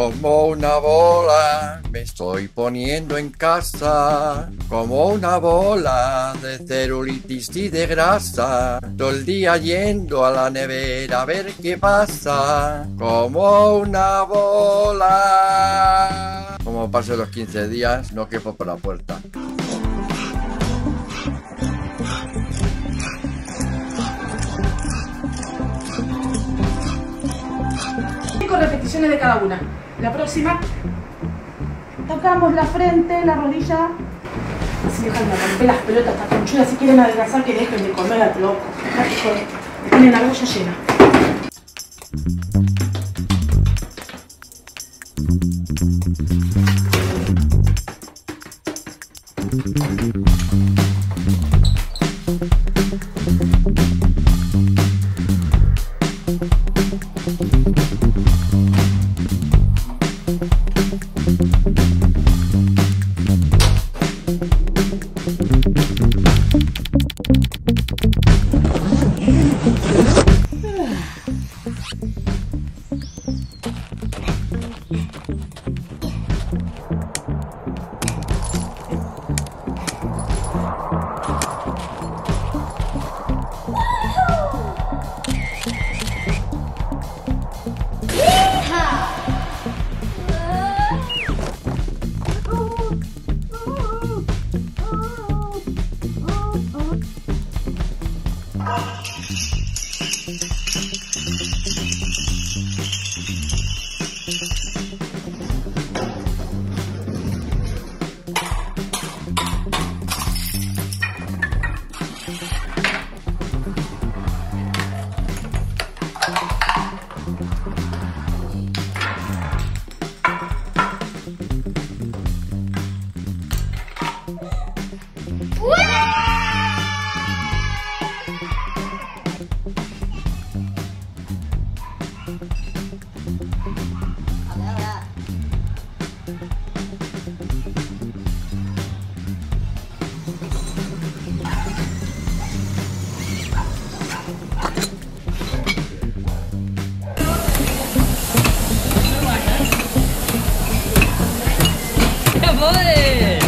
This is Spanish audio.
Como una bola me estoy poniendo en casa, como una bola de celulitis y de grasa, todo el día yendo a la nevera a ver qué pasa, como una bola. Como pasen los 15 días, no quepo por la puerta. 5 repeticiones de cada una. La próxima, tocamos la frente, la rodilla. Así dejan de romper las pelotas, estas conchudas. Si quieren adelgazar, que dejen de comer, loco. Tienen la olla llena. ¡Joder!